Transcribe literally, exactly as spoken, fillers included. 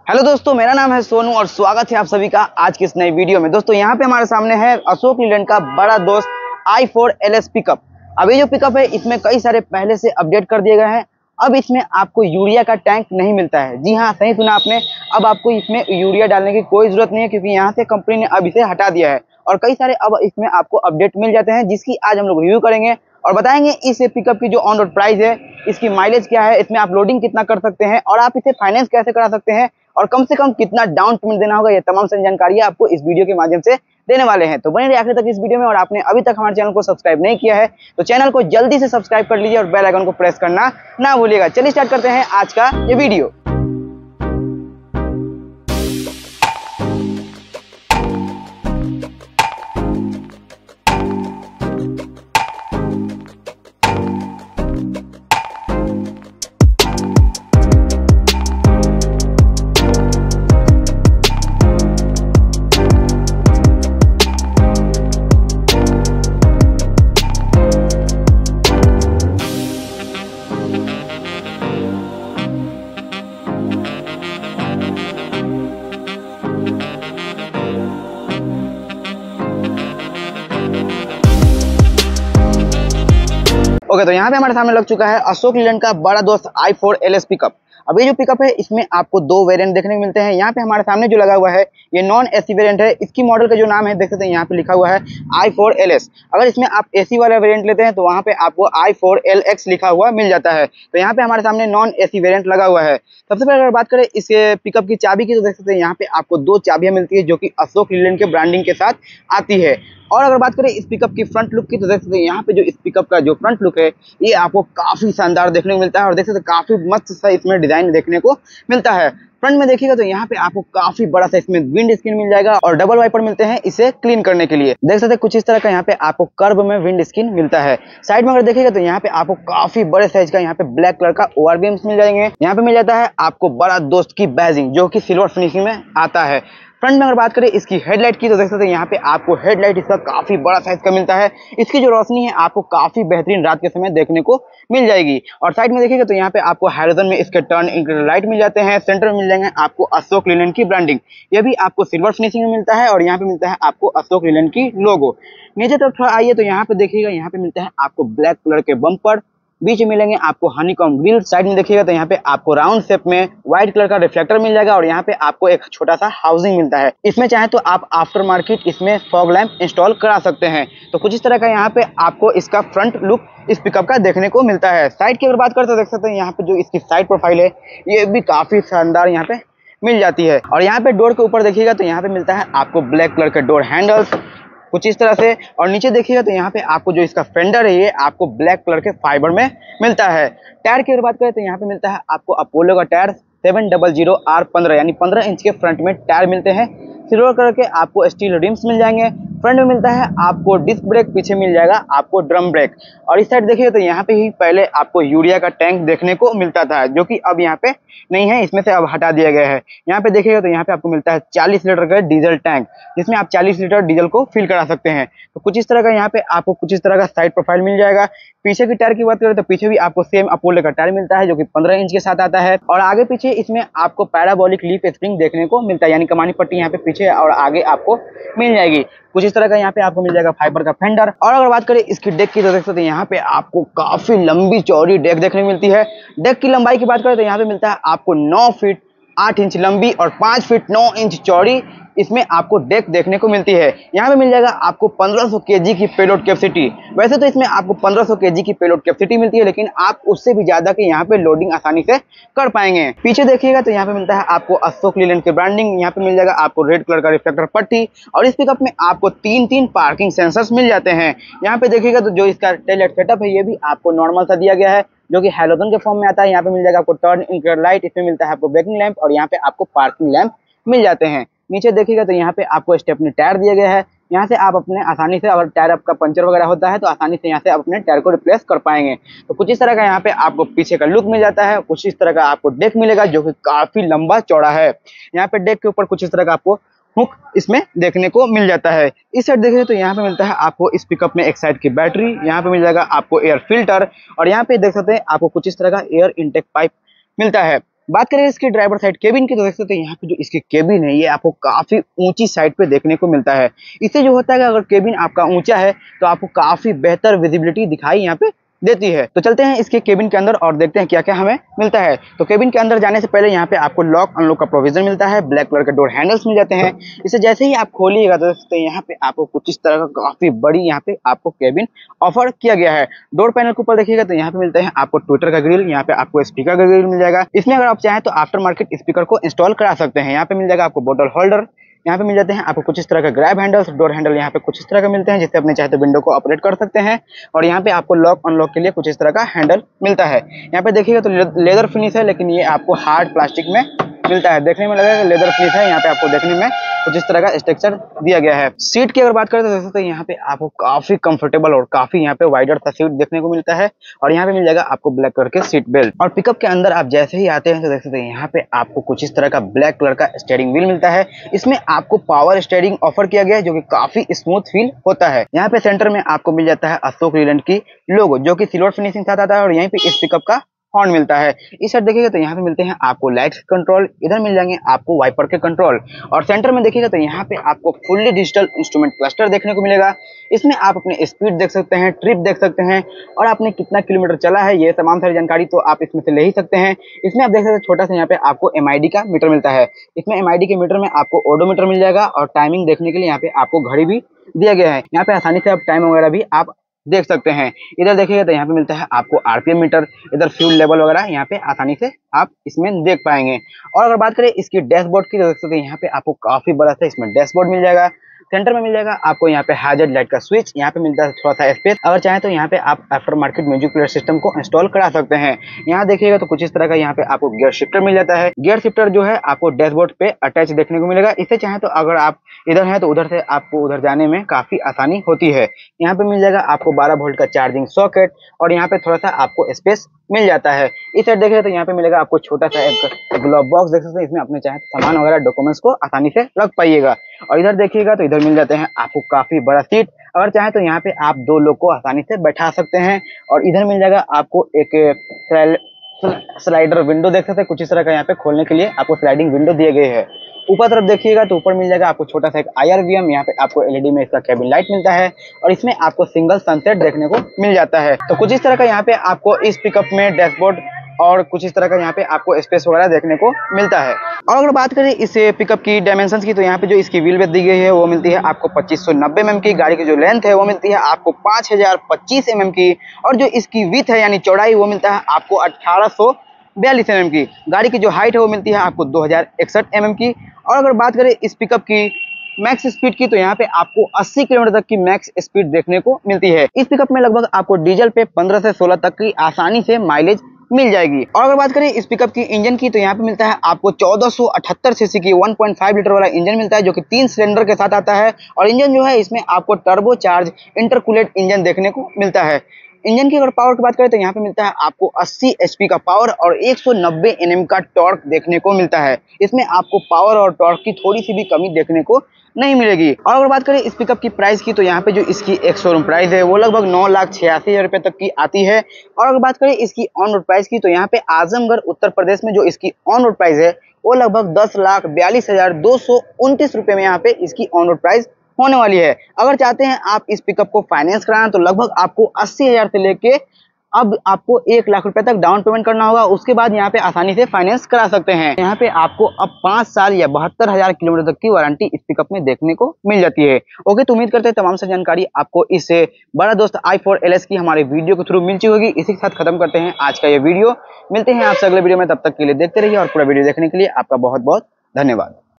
Hello दोस्तों, मेरा नाम है सोनू और स्वागत है आप सभी का आज की इस नई वीडियो में। दोस्तों यहाँ पे हमारे सामने है अशोक लीलैंड का बड़ा Dost I four L S pickup. अब ये जो पिकअप है इसमें कई सारे पहले से अपडेट कर दिए गए हैं। अब इसमें आपको यूरिया का टैंक नहीं मिलता है। जी हाँ, सही सुना आपने। अब आपको इसमें यूरिया डालने की कोई जरूरत नहीं है क्योंकि यहाँ से कंपनी ने अब इसे हटा दिया है और कई सारे अब इसमें आपको अपडेट मिल जाते हैं, जिसकी आज हम लोग रिव्यू करेंगे और बताएंगे इस पिकअप की जो ऑन रोड प्राइस है, इसकी माइलेज क्या है, इसमें आप लोडिंग कितना कर सकते हैं और आप इसे फाइनेंस कैसे करा सकते हैं और कम से कम कितना डाउन पेमेंट देना होगा। ये तमाम सारी जानकारियां आपको इस वीडियो के माध्यम से देने वाले हैं। तो बने रहिए आखिर तक इस वीडियो में। और आपने अभी तक हमारे चैनल को सब्सक्राइब नहीं किया है तो चैनल को जल्दी से सब्सक्राइब कर लीजिए और बेल आइकन को प्रेस करना ना भूलिएगा। चलिए स्टार्ट करते हैं आज का ये वीडियो। ओके, तो यहाँ पे हमारे सामने लग चुका है अशोक लीलैंड का बड़ा Dost I four L S pickup. अब ये जो पिकअप है इसमें आपको दो वेरिएंट देखने को मिलते हैं। यहाँ पे हमारे सामने जो लगा हुआ है ये नॉन एसी वेरिएंट है। इसकी मॉडल का जो नाम है देख सकते हैं, यहाँ पे लिखा हुआ है आई फोर एल एस। अगर इसमें आप एसी वाला वेरिएंट लेते हैं तो वहाँ पे आपको आई फोर एल एक्स लिखा हुआ मिल जाता है। तो यहाँ पे हमारे सामने नॉन एसी वेरिएंट लगा हुआ है। सबसे पहले अगर बात करें इस पिकअप की चाबी की तो देख सकते हैं यहाँ पे आपको दो चाबियां मिलती है जो कि अशोक लीलैंड के ब्रांडिंग के साथ आती है। और अगर बात करें इस पिकअप की फ्रंट लुक की तो देख सकते हैं यहाँ पे जो इस पिकअप का जो फ्रंट लुक है ये आपको काफी शानदार देखने को मिलता है और देख सकते हैं काफी मस्त सा इसमें डिजाइन देखने को मिलता है। फ्रंट में देखिएगा तो यहाँ पे आपको काफी बड़ा सा इसमें विंड स्क्रीन मिल जाएगा और डबल वाइपर मिलते हैं इसे क्लीन करने के लिए। देख सकते हैं कुछ इस तरह का यहाँ पे आपको कर्व में विंड स्क्रीन मिलता है। साइड में अगर देखिएगा तो यहाँ पे आपको काफी बड़े साइज का यहाँ पे ब्लैक कलर का ओआर बीम्स मिल जाएंगे। यहाँ पे मिल जाता है आपको बड़ा दोस्त की बैजिंग जो कि सिल्वर फिनिशिंग में आता है। फ्रंट में अगर बात करें इसकी हेडलाइट की तो देख सकते हैं यहाँ पे आपको हेडलाइट इसका काफी बड़ा साइज का मिलता है। इसकी जो रोशनी है आपको काफी बेहतरीन रात के समय देखने को मिल जाएगी। और साइड में देखिएगा तो यहाँ पे आपको हैलोजन में इसके टर्न इंडिकेटर लाइट मिल जाते हैं। सेंटर में मिल जाएंगे आपको अशोक लीलैंड की ब्रांडिंग, ये भी आपको सिल्वर फिनिशिंग में मिलता है और यहाँ पे मिलता है आपको अशोक लीलैंड की लोगो। नीचे तरफ थोड़ा आइए तो यहाँ पे देखिएगा यहाँ पे मिलता है आपको ब्लैक कलर के बम्पर, बीच में मिलेंगे आपको हनीकॉम ग्रिल। साइड में देखिएगा तो यहाँ पे आपको राउंड शेप में व्हाइट कलर का रिफ्लेक्टर मिल जाएगा और यहाँ पे आपको एक छोटा सा हाउसिंग मिलता है। इसमें चाहे तो आप आफ्टर मार्केट इसमें फॉग लैंप इंस्टॉल करा सकते हैं। तो कुछ इस तरह का यहाँ पे आपको इसका फ्रंट लुक इस पिकअप का देखने को मिलता है। साइड की अगर बात करते तो देख सकते हैं यहाँ पे जो इसकी साइड प्रोफाइल है ये भी काफी शानदार यहाँ पे मिल जाती है। और यहाँ पे डोर के ऊपर देखिएगा तो यहाँ पे मिलता है आपको ब्लैक कलर के डोर हैंडल्स कुछ इस तरह से। और नीचे देखिएगा तो यहाँ पे आपको जो इसका फेंडर है ये आपको ब्लैक कलर के फाइबर में मिलता है। टायर की अगर बात करें तो यहाँ पे मिलता है आपको अपोलो का tyre seven double zero R पंद्रह यानी पंद्रह इंच के फ्रंट में टायर मिलते हैं। सिल्वर कलर के आपको स्टील रिम्स मिल जाएंगे। फ्रंट में मिलता है आपको डिस्क ब्रेक, पीछे मिल जाएगा आपको ड्रम ब्रेक। और इस साइड देखिए तो यहाँ पे ही पहले आपको यूरिया का टैंक देखने को मिलता था जो कि अब यहाँ पे नहीं है, इसमें से अब हटा दिया गया है। यहाँ पे देखिएगा तो यहाँ पे आपको मिलता है चालीस लीटर का डीजल टैंक जिसमें आप चालीस लीटर डीजल को फिल करा सकते हैं। तो कुछ इस तरह का यहाँ पे आपको कुछ इस तरह का साइड प्रोफाइल मिल जाएगा। पीछे की टायर की बात करें तो पीछे भी आपको सेम अपोलो का टायर मिलता है जो कि पंद्रह इंच के साथ आता है। और आगे पीछे इसमें आपको पैराबोलिक लीफ स्प्रिंग देखने को मिलता है यानी कमानी पट्टी यहाँ पे पीछे और आगे आपको मिल जाएगी। कुछ इस तरह का यहाँ पे आपको मिल जाएगा फाइबर का फेंडर। और अगर बात करें इसकी डेक की तो देख सकते हैं यहाँ पे आपको काफी लंबी चौड़ी डेक देखने को मिलती है। डेक की लंबाई की बात करें तो यहाँ पे मिलता है आपको नौ फीट आठ इंच लंबी और पाँच फीट नौ इंच चौड़ी इसमें आपको डेक देखने को मिलती है। यहाँ पे मिल जाएगा आपको पंद्रह सौ केजी की पेलोड कैपेसिटी। वैसे तो इसमें आपको पंद्रह सौ केजी की पेलोड कैपेसिटी मिलती है लेकिन आप उससे भी ज्यादा की यहाँ पे लोडिंग आसानी से कर पाएंगे। पीछे देखिएगा तो यहाँ पे मिलता है आपको अशोक लीलैंड की ब्रांडिंग। यहाँ पे मिल जाएगा आपको रेड कलर का रिफ्लेक्टर पट्टी और इस पिकअप में आपको तीन तीन पार्किंग सेंसर्स मिल जाते हैं। यहाँ पे देखिएगा तो जो इसका टेल लाइट सेटअप है ये भी आपको नॉर्मल सा दिया गया है जो कि हैलोजन के फॉर्म में आता है। यहाँ पे मिल जाएगा आपको टर्न इंडिकेटर लाइट, इसमें मिलता है आपको ब्रेकिंग लैंप और यहाँ पे आपको पार्किंग लैंप मिल जाते हैं। नीचे देखिएगा तो यहाँ पे आपको स्टेपनी टायर दिया गया है। यहाँ से आप अपने आसानी से, अगर टायर आपका पंचर वगैरह होता है तो आसानी से यहाँ से आप अपने टायर को रिप्लेस कर पाएंगे। तो कुछ इस तरह का यहाँ पे आपको पीछे का लुक मिल जाता है। कुछ इस तरह का आपको डेक मिलेगा जो कि काफी लंबा चौड़ा है। यहाँ पे डेक के ऊपर कुछ इस तरह का आपको हुक इसमें देखने को मिल जाता है। इस साइड देखिए तो यहाँ पे मिलता है आपको इस पिकअप में एक साइड की बैटरी, यहाँ पे मिल जाएगा आपको एयर फिल्टर और यहाँ पे देख सकते हैं आपको कुछ इस तरह का एयर इनटेक पाइप मिलता है। बात करें इसके ड्राइवर साइड केबिन की तो देख सकते हैं यहाँ पे जो इसकी केबिन है ये आपको काफी ऊंची साइड पे देखने को मिलता है। इससे जो होता है कि अगर केबिन आपका ऊंचा है तो आपको काफी बेहतर विजिबिलिटी दिखाई यहाँ पे देती है। तो चलते हैं इसके केबिन के अंदर और देखते हैं क्या क्या हमें मिलता है। तो केबिन के अंदर जाने से पहले यहाँ पे आपको लॉक अनलॉक का प्रोविजन मिलता है, ब्लैक कलर के डोर हैंडल्स मिल जाते हैं। इसे जैसे ही आप खोलिएगा तो देखते हैं यहाँ पे आपको कुछ इस तरह का काफी बड़ी यहाँ पे आपको केबिन ऑफर किया गया है। डोर पैनल के ऊपर देखिएगा तो यहाँ पे मिलता है आपको ट्विटर का ग्रिल, यहाँ पे आपको स्पीकर का ग्रिल मिल जाएगा। इसमें अगर आप चाहें तो आफ्टर मार्केट स्पीकर को इंस्टॉल करा सकते हैं। यहाँ पे मिल जाएगा आपको बोतल होल्डर, यहाँ पे मिल जाते हैं आपको कुछ इस तरह का ग्रैब हैंडल्स, डोर हैंडल यहाँ पे कुछ इस तरह का मिलते हैं जिससे अपने चाहे तो विंडो को ऑपरेट कर सकते हैं। और यहाँ पे आपको लॉक अनलॉक के लिए कुछ इस तरह का हैंडल मिलता है। यहाँ पे देखिएगा तो लेदर फिनिश है, लेकिन ये आपको हार्ड प्लास्टिक में मिलता है। देखने में लगेगा लेदर फिनिश है, यहाँ पे आपको देखने में कुछ इस तरह का स्ट्रक्चर दिया गया है। सीट की अगर बात करें तो देख सकते हैं यहाँ पे आपको काफी कंफर्टेबल और काफी यहाँ पे वाइडर सा सीट देखने को मिलता है। और यहाँ पे मिल जाएगा आपको ब्लैक कलर के सीट बेल्ट। और पिकअप के अंदर आप जैसे ही आते हैं तो देख सकते हैं यहाँ पे आपको कुछ इस तरह का ब्लैक कलर का स्टीयरिंग व्हील मिलता है। इसमें आपको पावर स्टीयरिंग ऑफर किया गया है जो कि काफी स्मूथ फील होता है। यहाँ पे सेंटर में आपको मिल जाता है अशोक लीलैंड की लोगो जो कि सिल्वर फिनिशिंग साथ आता है। और यहीं पे इस पिकअप का हॉर्न मिलता है। इस साइड देखिएगा तो यहाँ पे मिलते हैं आपको लाइट्स कंट्रोल, इधर मिल जाएंगे आपको वाइपर के कंट्रोल। और सेंटर में देखिएगा तो यहाँ पे आपको फुल्ली डिजिटल इंस्ट्रूमेंट क्लस्टर देखने को मिलेगा। इसमें आप अपने स्पीड देख सकते हैं, ट्रिप देख सकते हैं और आपने कितना किलोमीटर चला है ये तमाम सारी जानकारी तो आप इसमें से ले ही सकते हैं। इसमें आप देख सकते हैं छोटा सा यहाँ पे आपको एम आई डी का मीटर मिलता है। इसमें एम आई डी के मीटर में आपको ओडोमीटर मिल जाएगा और टाइमिंग देखने के लिए यहाँ पे आपको घड़ी भी दिया गया है। यहाँ पे आसानी से आप टाइम वगैरह भी आप देख सकते हैं। इधर देखिएगा तो यहाँ पे मिलता है आपको आरपीएम मीटर, इधर फ्यूल लेवल वगैरह यहाँ पे आसानी से आप इसमें देख पाएंगे। और अगर बात करें इसकी डैशबोर्ड की तो देख सकते हैं यहाँ पे आपको काफी बड़ा सा इसमें डैशबोर्ड मिल जाएगा। सेंटर में मिल जाएगा आपको यहाँ पे हैजर्ड लाइट का स्विच, यहाँ पे मिलता है थोड़ा सा स्पेस। अगर चाहें तो यहाँ पे आप after market music player system को इंस्टॉल करा सकते हैं। यहाँ देखिएगा तो कुछ इस तरह का यहाँ पे आपको गियर शिफ्टर मिल जाता है। गियर शिफ्टर जो है आपको डैशबोर्ड पे अटैच देखने को मिलेगा। इससे चाहे तो अगर आप इधर हैं तो उधर से आपको उधर जाने में काफी आसानी होती है। यहाँ पे मिल जाएगा आपको बारह वोल्ट का चार्जिंग सॉकेट और यहाँ पे थोड़ा सा आपको स्पेस मिल जाता है। इस साइड देखिए तो यहाँ पे मिलेगा आपको छोटा सा एक ग्लोव बॉक्स देख सकते हैं। इसमें अपने चाहे सामान वगैरह डॉक्यूमेंट्स को आसानी से रख पाइएगा। और इधर देखिएगा तो इधर मिल जाते हैं आपको काफी बड़ा सीट, अगर चाहे तो यहाँ पे आप दो लोग को आसानी से बैठा सकते हैं। और इधर मिल जाएगा आपको एक स्लाइडर विंडो देख सकते हैं, कुछ इस तरह का यहाँ पे खोलने के लिए आपको स्लाइडिंग विंडो दिए गए हैं। ऊपर तरफ देखिएगा तो ऊपर मिल जाएगा आपको छोटा सा एक आई आर वी एम, यहाँ पे आपको एलईडी में इसका केबिन लाइट मिलता है और इसमें आपको सिंगल सनसेट देखने को मिल जाता है। तो कुछ इस तरह का यहाँ पे आपको इस पिकअप में डैशबोर्ड और कुछ इस तरह का यहाँ पे आपको स्पेस वगैरह देखने को मिलता है। और अगर बात करें इस पिकअप की डायमेंशंस की तो यहाँ पे जो इसकी व्हील बेस दी गई है वो मिलती है आपको पच्चीस सौ नब्बे एम एम की। गाड़ी की जो लेंथ है वो मिलती है आपको पाँच हजार पच्चीस एम एम की। और जो इसकी विड्थ है यानी चौड़ाई वो मिलता है आपको अठारह सौ बयालीस एम एम की। गाड़ी की जो हाइट है वो मिलती है आपको दो हजार इकसठ एम एम की। और अगर बात करें इस पिकअप की मैक्स स्पीड की तो यहाँ पे आपको अस्सी किलोमीटर तक की मैक्स स्पीड देखने को मिलती है। इस पिकअप में लगभग आपको डीजल पे पंद्रह से सोलह तक की आसानी से माइलेज मिल जाएगी। और अगर बात करें इस पिकअप की इंजन की तो यहाँ पे मिलता है आपको चौदह सौ अठहत्तर सीसी की वन पॉइंट फाइव लीटर वाला इंजन मिलता है जो कि तीन सिलेंडर के साथ आता है। और इंजन जो है इसमें आपको टर्बो चार्ज इंटरकूलेट इंजन देखने को मिलता है। इंजन की अगर पावर की बात करें तो यहाँ पे मिलता है आपको अस्सी एचपी का पावर और एक सौ नब्बे एनएम का टॉर्क देखने को मिलता है। इसमें आपको पावर और टॉर्क की थोड़ी सी भी कमी देखने को नहीं मिलेगी। और अगर बात करें इस पिकअप की प्राइस की तो यहाँ पे जो इसकी एक शोरूम प्राइस है वो लगभग नौ लाख छियासी हजार रुपये तक की आती है। और अगर बात करें इसकी ऑन रोड प्राइस की तो यहाँ पे आजमगढ़ उत्तर प्रदेश में जो इसकी ऑन रोड प्राइस है वो लगभग दस लाख बयालीस हजार दो सौ उनतीस रुपये में यहाँ पे इसकी ऑन रोड प्राइस होने वाली है। अगर चाहते हैं आप इस पिकअप को फाइनेंस कराना तो लगभग आपको अस्सी हजार से लेके अब आपको एक लाख रुपए तक डाउन पेमेंट करना होगा। उसके बाद यहाँ पे आसानी से फाइनेंस करा सकते हैं। यहाँ पे आपको अब पाँच साल या बहत्तर हजार किलोमीटर तक की वारंटी इस पिकअप में देखने को मिल जाती है। ओके, तो उम्मीद करते हैं तमाम सारी जानकारी आपको इस बड़ा Dost I four L S की हमारे वीडियो के थ्रू मिल चुकी होगी। इसी के साथ खत्म करते हैं आज का ये वीडियो। मिलते हैं आपसे अगले वीडियो में, तब तक के लिए देखते रहिए और पूरा वीडियो देखने के लिए आपका बहुत बहुत धन्यवाद।